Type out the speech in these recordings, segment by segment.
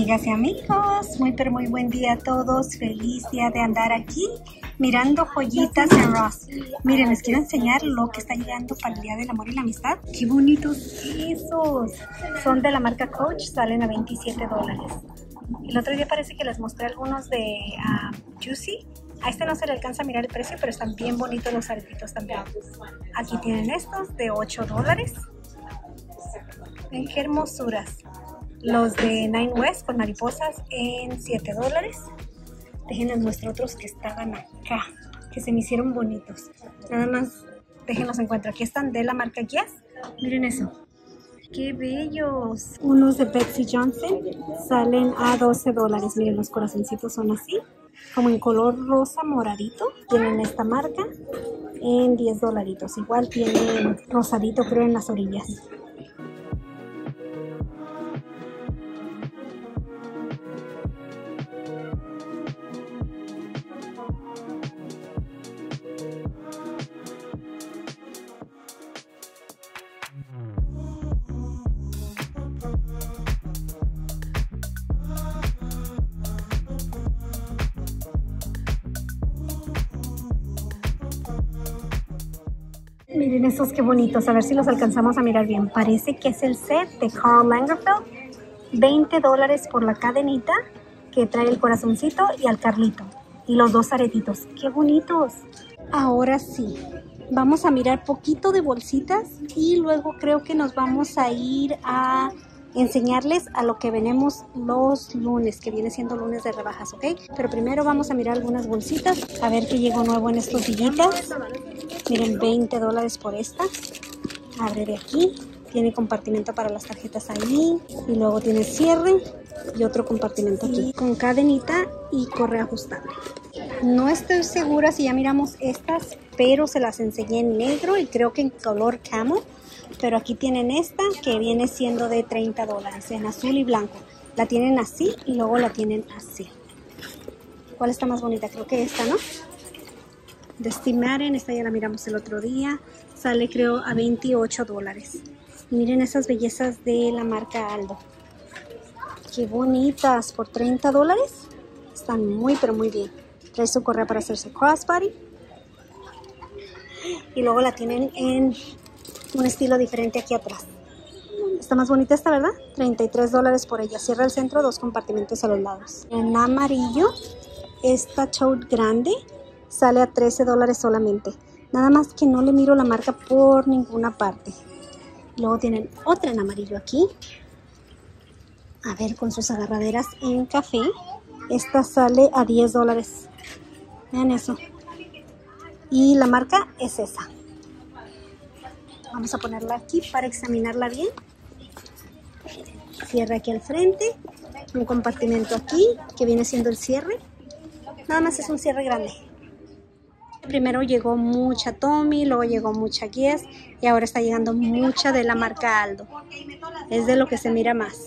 Amigas y amigos, muy pero muy buen día a todos. Feliz día de andar aquí mirando joyitas en Ross. Miren, les quiero enseñar lo que está llegando para el Día del Amor y la Amistad. ¡Qué bonitos esos! Son de la marca Coach, salen a $27. El otro día parece que les mostré algunos de Juicy. A este no se le alcanza a mirar el precio, pero están bien bonitos los aretitos también. Aquí tienen estos de $8. Ven qué hermosuras. Los de Nine West con mariposas en $7. Déjenles muestro otros que estaban acá, que se me hicieron bonitos. Nada más, déjenlos encuentro. Aquí están de la marca Guess. Miren eso. ¡Qué bellos! Unos de Betsy Johnson salen a $12. Miren, los corazoncitos son así, como en color rosa moradito. Tienen esta marca en $10. Igual tienen rosadito, creo, en las orillas. Miren esos qué bonitos, a ver si los alcanzamos a mirar bien. Parece que es el set de Karl Lagerfeld. $20 por la cadenita que trae el corazoncito y al Carlito. Y los dos aretitos. ¡Qué bonitos! Ahora sí, vamos a mirar poquito de bolsitas y luego creo que nos vamos a ir a enseñarles a lo que venimos los lunes, que viene siendo lunes de rebajas, ¿ok? Pero primero vamos a mirar algunas bolsitas, a ver qué llegó nuevo en estos sillitas. Miren, $20 por esta. Abre de aquí. Tiene compartimento para las tarjetas ahí. Y luego tiene cierre y otro compartimento aquí. Con cadenita y correa ajustable. No estoy segura si ya miramos estas, pero se las enseñé en negro y creo que en color camo. Pero aquí tienen esta que viene siendo de $30 en azul y blanco. La tienen así y luego la tienen así. ¿Cuál está más bonita? Creo que esta, ¿no? De Steve Madden, esta ya la miramos el otro día. Sale creo a $28. Y miren esas bellezas de la marca Aldo. Qué bonitas, por $30. Están muy pero muy bien. Trae su correa para hacerse crossbody. Y luego la tienen en un estilo diferente aquí atrás. Está más bonita esta, ¿verdad? $33 por ella. Cierra el centro, dos compartimentos a los lados. En amarillo, esta tote grande sale a $13 solamente. Nada más que no le miro la marca por ninguna parte. Luego tienen otra en amarillo aquí. A ver, con sus agarraderas en café. Esta sale a $10. Vean eso. Y la marca es esa. Vamos a ponerla aquí para examinarla bien. Cierre aquí al frente. Un compartimento aquí que viene siendo el cierre. Nada más es un cierre grande. Primero llegó mucha Tommy, luego llegó mucha Guess y ahora está llegando mucha de la marca Aldo. Es de lo que se mira más.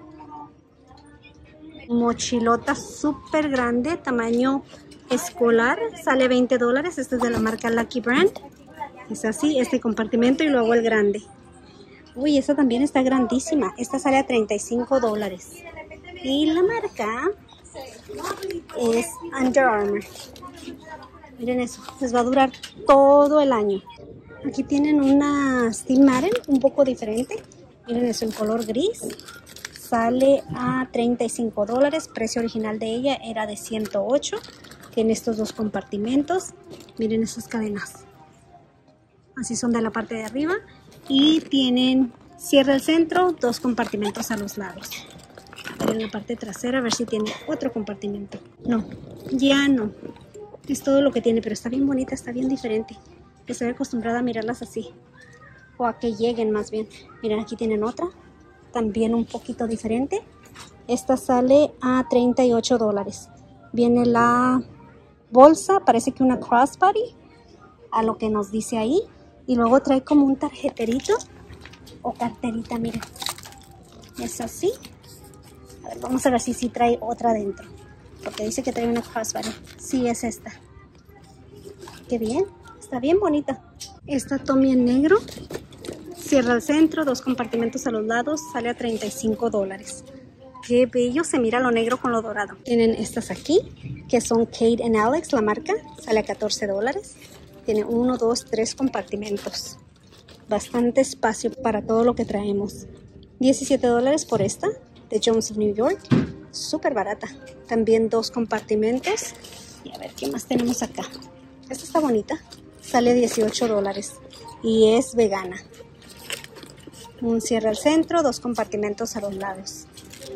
Mochilota súper grande, tamaño escolar, sale $20. Este es de la marca Lucky Brand. Es así, este compartimento y luego el grande. Uy, esta también está grandísima. Esta sale a $35. Y la marca es Under Armour. Miren eso, les va a durar todo el año. Aquí tienen una Steve Madden un poco diferente. Miren eso, en color gris. Sale a $35. Precio original de ella era de $108. Tiene estos dos compartimentos. Miren esas cadenas. Así son de la parte de arriba. Y tienen cierre el centro, dos compartimentos a los lados. En la parte trasera, a ver si tiene otro compartimento. No, ya no. Es todo lo que tiene, pero está bien bonita, está bien diferente. Estoy acostumbrada a mirarlas así. O a que lleguen más bien. Miren, aquí tienen otra. También un poquito diferente. Esta sale a $38. Viene la bolsa, parece que una crossbody, a lo que nos dice ahí. Y luego trae como un tarjeterito o carterita, miren. Es así. A ver, vamos a ver si sí trae otra dentro. Porque dice que trae una crossbody. Sí, es esta. Qué bien. Está bien bonita. Esta Tommy en negro. Cierra el centro, dos compartimentos a los lados. Sale a $35. qué bello se mira lo negro con lo dorado. Tienen estas aquí, que son Kate & Alex, la marca. Sale a $14. Tiene 1, 2, 3 compartimentos. Bastante espacio para todo lo que traemos. $17 por esta, de Jones of New York. Súper barata. También 2 compartimentos. Y a ver, ¿qué más tenemos acá? Esta está bonita. Sale $18 y es vegana. Un cierre al centro, 2 compartimentos a los lados.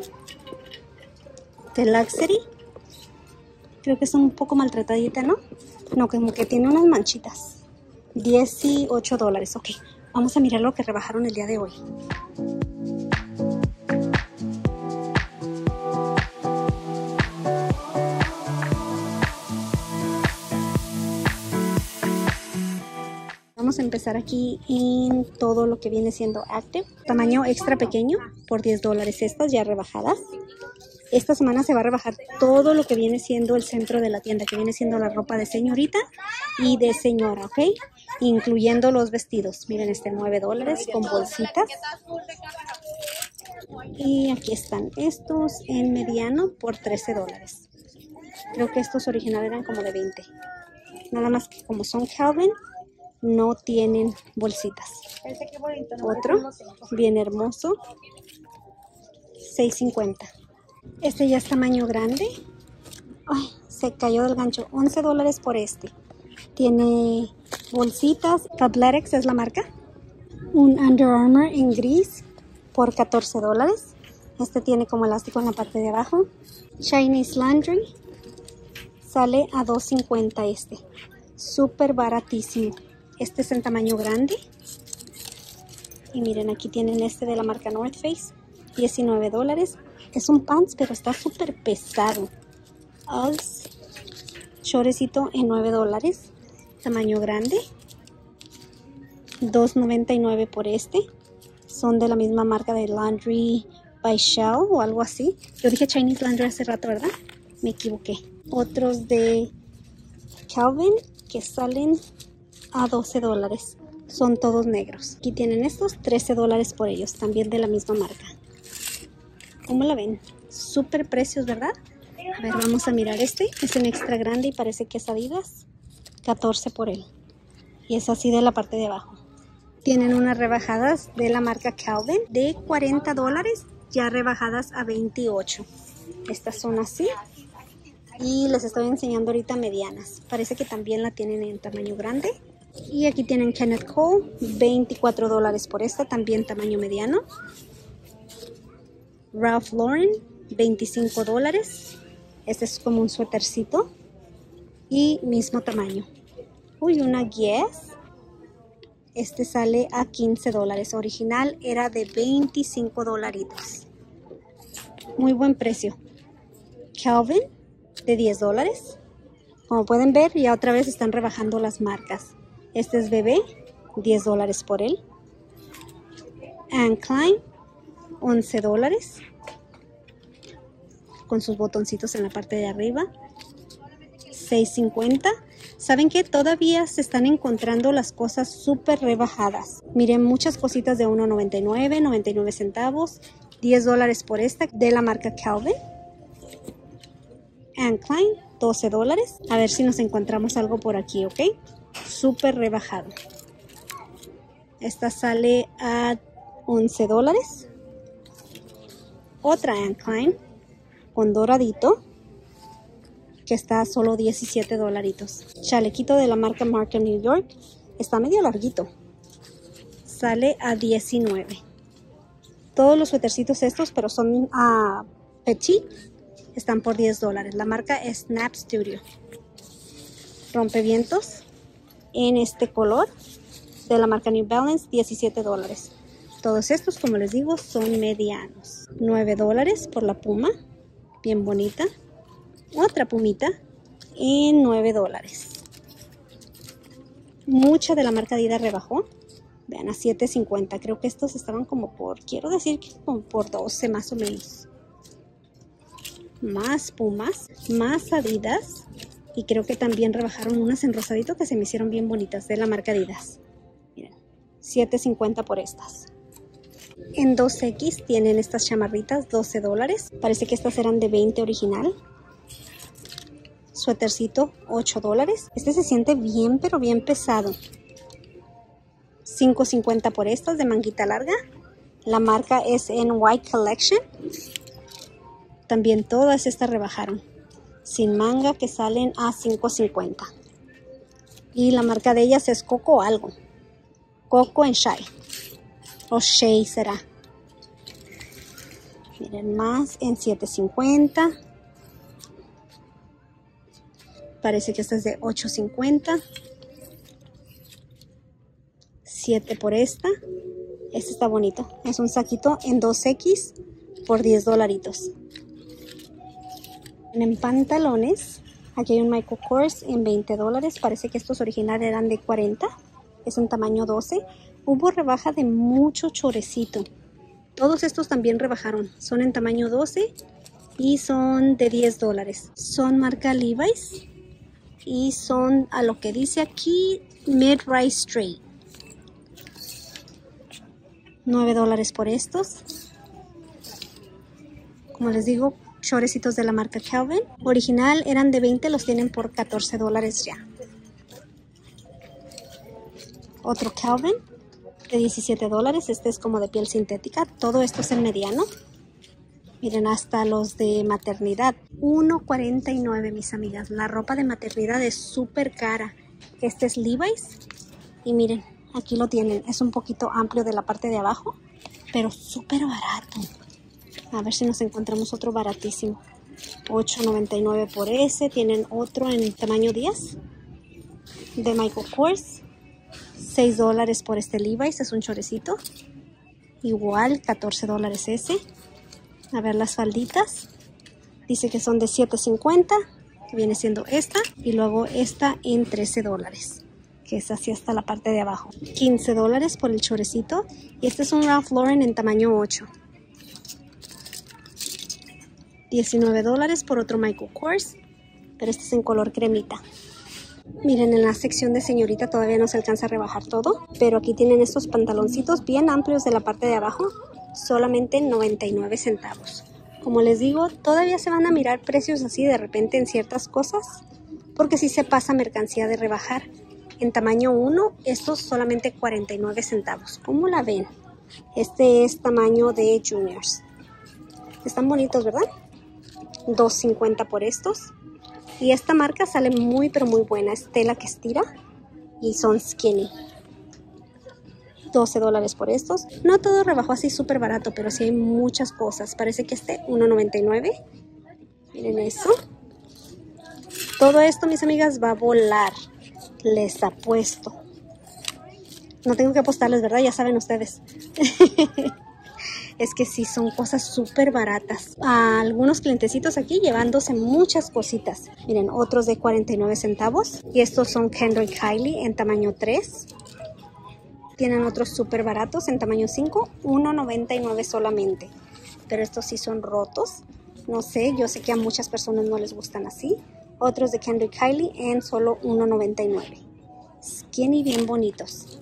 De Luxury. Creo que es un poco maltratadita, ¿no? No, como que tiene unas manchitas. $18. Ok, vamos a mirar lo que rebajaron el día de hoy. Vamos a empezar aquí en todo lo que viene siendo Active. Tamaño extra pequeño por $10. Estas ya rebajadas. Esta semana se va a rebajar todo lo que viene siendo el centro de la tienda, que viene siendo la ropa de señorita y de señora, ¿ok? Incluyendo los vestidos. Miren, $9 con bolsitas. Y aquí están estos en mediano por $13. Creo que estos originales eran como de 20. Nada más que como son Calvin, no tienen bolsitas. Otro, bien hermoso, $6.50. Este ya es tamaño grande. Ay, se cayó del gancho. $11 por este. Tiene bolsitas. Athletics es la marca. Un Under Armour en gris por $14. Este tiene como elástico en la parte de abajo. Chinese Laundry. Sale a $2.50 este. Súper baratísimo. Este es en tamaño grande. Y miren, aquí tienen este de la marca North Face. $19. Es un pants, pero está súper pesado. Uggs. Chorecito en $9. Tamaño grande. $2.99 por este. Son de la misma marca de Laundry by Shell o algo así. Yo dije Chinese Laundry hace rato, ¿verdad? Me equivoqué. Otros de Calvin que salen a $12. Son todos negros. Aquí tienen estos, $13 por ellos. También de la misma marca. ¿Cómo la ven? Súper precios, ¿verdad? A ver, vamos a mirar este. Es un extra grande y parece que es Adidas. $14 por él. Y es así de la parte de abajo. Tienen unas rebajadas de la marca Calvin de $40. Ya rebajadas a $28. Estas son así. Y les estoy enseñando ahorita medianas. Parece que también la tienen en tamaño grande. Y aquí tienen Kenneth Cole. $24 por esta. También tamaño mediano. Ralph Lauren. $25. Este es como un suétercito. Y mismo tamaño. Uy, una Guess. Este sale a $15. Original era de $25. Muy buen precio. Calvin de $10. Como pueden ver, ya otra vez están rebajando las marcas. Este es bebé, $10 por él. Anne Klein, $11. Con sus botoncitos en la parte de arriba. $6.50. ¿Saben qué? Todavía se están encontrando las cosas súper rebajadas. Miren, muchas cositas de $1.99, 99 centavos. $10 por esta de la marca Calvin. Anne Klein, $12. A ver si nos encontramos algo por aquí, ¿ok? Súper rebajado. Esta sale a $11. Otra Anne Klein con doradito, que está a solo $17. Chalequito de la marca Marca New York. Está medio larguito. Sale a $19. Todos los suétercitos estos, pero son petit, están por $10. La marca es Snap Studio. Rompevientos en este color de la marca New Balance, $17. Todos estos, como les digo, son medianos. $9 por la Puma. Bien bonita. Otra pumita en $9. Mucha de la marca Adidas rebajó. Vean, a $7.50. Creo que estos estaban como por, quiero decir que como por 12 más o menos. Más pumas, más Adidas. Y creo que también rebajaron unas en rosadito que se me hicieron bien bonitas de la marca Adidas. Miren, $7.50 por estas. En 2X tienen estas chamarritas, $12. Parece que estas eran de 20 original. Suétercito, $8. Este se siente bien, pero bien pesado. $5.50 por estas de manguita larga. La marca es en White Collection. También todas estas rebajaron. Sin manga que salen a $5.50. Y la marca de ellas es Coco algo. Coco en Shea. O Shea será. Miren más en $7.50. Parece que esta es de $8.50. 7 por esta. Este está bonito. Es un saquito en 2X por $10. En pantalones, aquí hay un Michael Kors en $20. Parece que estos originales eran de 40. Es un tamaño 12. Hubo rebaja de mucho chorecito. Todos estos también rebajaron. Son en tamaño 12 y son de $10. Son marca Levi's y son, a lo que dice aquí, mid-rise straight. $9 por estos. Como les digo, shortcitos de la marca Calvin. Original eran de 20, los tienen por $14 ya. Otro Calvin de $17. Este es como de piel sintética. Todo esto es en mediano. Miren, hasta los de maternidad. $1.49, mis amigas. La ropa de maternidad es súper cara. Este es Levi's. Y miren, aquí lo tienen. Es un poquito amplio de la parte de abajo, pero súper barato. A ver si nos encontramos otro baratísimo. $8.99 por ese. Tienen otro en tamaño 10 de Michael Kors. $6 por este Levi's. Es un chorecito. Igual, $14 ese. A ver las falditas. Dice que son de $7.50. Que viene siendo esta. Y luego esta en $13. Que es así hasta la parte de abajo. $15 por el chorecito. Y este es un Ralph Lauren en tamaño 8. $19 por otro Michael Kors. Pero este es en color cremita. Miren, en la sección de señorita todavía no se alcanza a rebajar todo. Pero aquí tienen estos pantaloncitos bien amplios de la parte de abajo. Solamente 99 centavos. Como les digo, todavía se van a mirar precios así de repente en ciertas cosas. Porque si se pasa mercancía de rebajar. En tamaño 1, estos solamente 49 centavos. ¿Cómo la ven? Este es tamaño de juniors. Están bonitos, ¿verdad? $2.50 por estos. Y esta marca sale muy pero muy buena. Es tela que estira y son skinny. $12 por estos. No todo rebajó así súper barato, pero sí hay muchas cosas. Parece que este $1.99. Miren eso. Todo esto, mis amigas, va a volar. Les apuesto. No tengo que apostarles, ¿verdad? Ya saben ustedes. Es que sí, son cosas súper baratas. Algunos clientecitos aquí llevándose muchas cositas. Miren, otros de 49 centavos. Y estos son Kendall Kylie en tamaño 3. Tienen otros súper baratos en tamaño 5. $1.99 solamente. Pero estos sí son rotos. No sé, yo sé que a muchas personas no les gustan así. Otros de Kendall Kylie en solo $1.99. Skinny bien bonitos.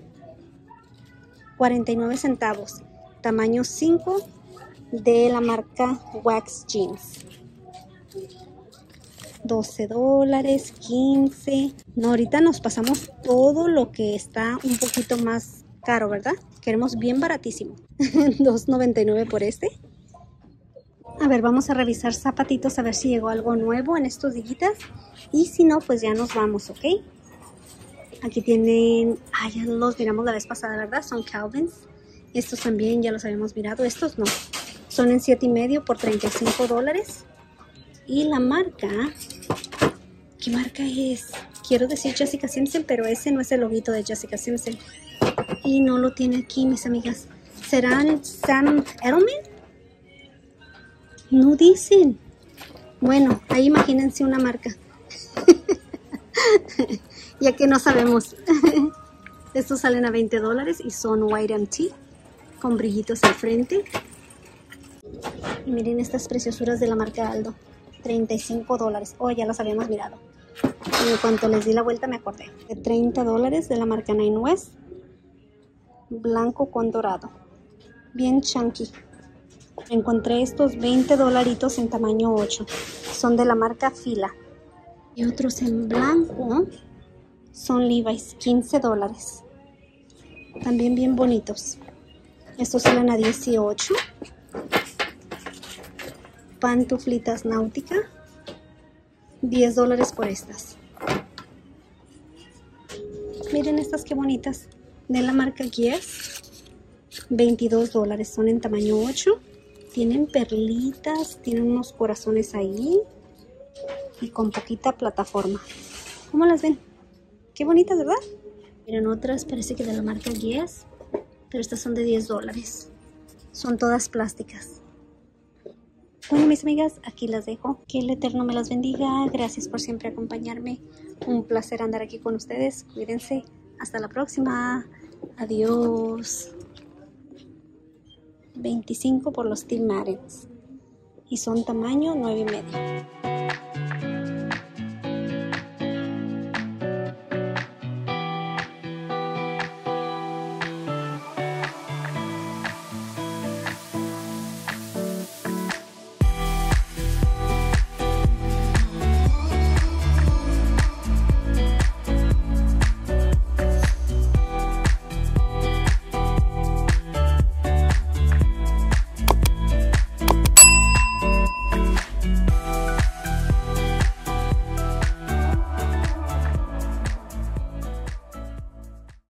49 centavos. Tamaño 5 de la marca Wax Jeans. $12, 15. No, ahorita nos pasamos todo lo que está un poquito más caro, ¿verdad? Queremos bien baratísimo. $2.99 por este. A ver, vamos a revisar zapatitos a ver si llegó algo nuevo en estos días. Y si no, pues ya nos vamos, ¿ok? Aquí tienen... ya los miramos la vez pasada, ¿verdad? Son Calvins. Estos también ya los habíamos mirado. Estos no. Son en 7.5 por $35. Y la marca... ¿Qué marca es? Quiero decir Jessica Simpson, pero ese no es el loguito de Jessica Simpson. Y no lo tiene aquí, mis amigas. ¿Serán Sam Edelman? No dicen. Bueno, ahí imagínense una marca. Ya que no sabemos. Estos salen a $20 y son White MT. Con brillitos al frente. Y miren estas preciosuras de la marca Aldo. $35. Oh, ya los habíamos mirado. Y en cuanto les di la vuelta me acordé. De $30 de la marca Nine West. Blanco con dorado. bien chunky. Encontré estos 20 dolaritos en tamaño 8. Son de la marca Fila. Y otros en blanco son Levi's, 15 dólares. También bien bonitos. Estos salen a 18. Pantuflitas náutica, 10 dólares por estas. Miren estas qué bonitas. De la marca Guess, 22 dólares. Son en tamaño 8. Tienen perlitas, tienen unos corazones ahí. Y con poquita plataforma. ¿Cómo las ven? Qué bonitas, ¿verdad? Miren otras, parece que de la marca Guess. Pero estas son de 10 dólares. Son todas plásticas. Bueno, mis amigas, aquí las dejo. Que el Eterno me las bendiga. Gracias por siempre acompañarme. Un placer andar aquí con ustedes. Cuídense. Hasta la próxima. Adiós. 25 por los Team Martens. Y son tamaño 9 y medio.